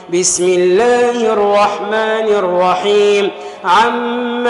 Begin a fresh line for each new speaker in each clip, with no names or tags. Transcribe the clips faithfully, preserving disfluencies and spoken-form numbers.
بسم الله الرحمن الرحيم عم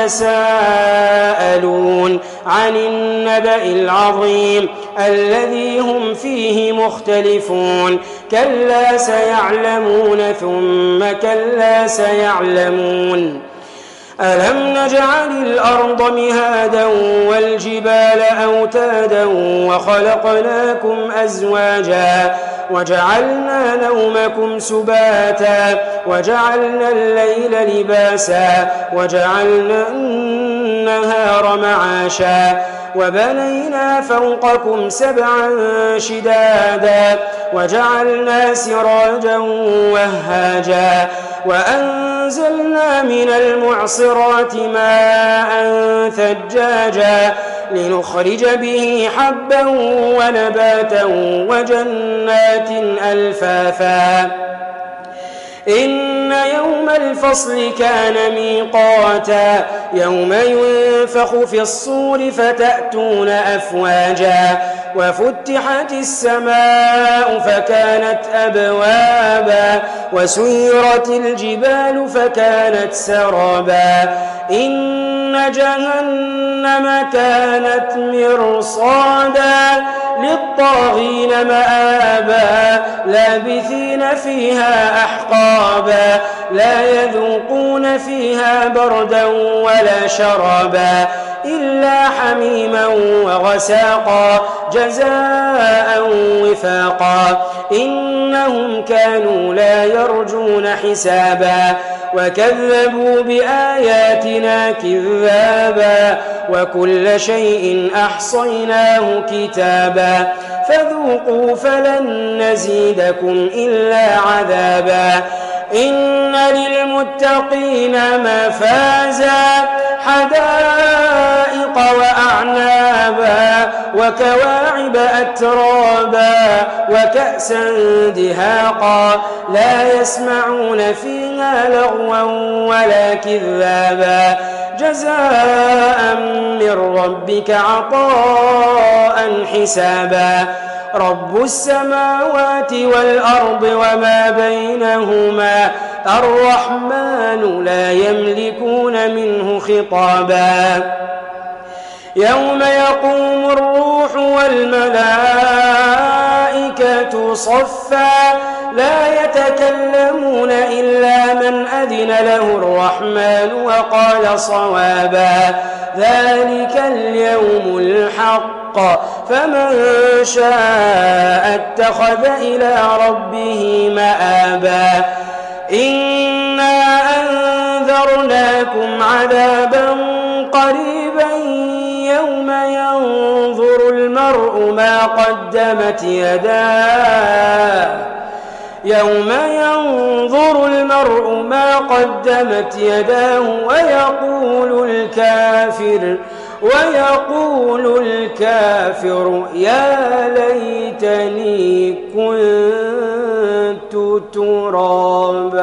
يتساءلون عن النبأ العظيم الذي هم فيه مختلفون كلا سيعلمون ثم كلا سيعلمون ألم نجعل الأرض مهادا والجبال أوتادا وخلقناكم أزواجا وجعلنا نومكم سباتا وجعلنا الليل لباسا وجعلنا النهار معاشا وبنينا فوقكم سبعا شدادا وجعلنا سراجا وهاجا وأنزلنا من المعصرات ماء ثجاجا لنخرج به حبا ونباتا وجنات ألفافا إن يوم الفصل كان ميقاتا يوم ينفخ في الصور فتأتون أفواجا وفتحت السماء فكانت أبوابا وسيرت الجبال فكانت سرابا إن جهنم كانت مرصادا للطاغين مآبا لابثين فيها أحقابا لا يذوقون فيها بردا ولا شرابا إلا حميما وغساقا جزاء وفاقا إنهم كانوا لا يرجون حسابا وكذبوا بآياتنا كذابا وكل شيء أحصيناه كتابا فذوقوا فلن نزيدكم إلا عذابا إن للمتقين مفازا حدائق وأعنابا وكواعب أترابا وكأسا دهاقا لا يسمعون فيها لغوا ولا كذابا جزاء من ربك عطاء حسابا رب السماوات والأرض وما بينهما الرحمن لا يملكون منه خطابا يوم يقوم الروح والملائكة صفا لا يتكلمون إلا من أذن له الرحمن وقال صوابا ذلك اليوم الحق فمن شاء اتخذ إلى ربه مآبا إنا أنذرناكم عذابا قريبا يوم ينظر المرء ما قدمت يداه يوم ينظر المرء ما قدمت يداه ويقول الكافر ويقول الكافر يا ليتني كنت ترابا.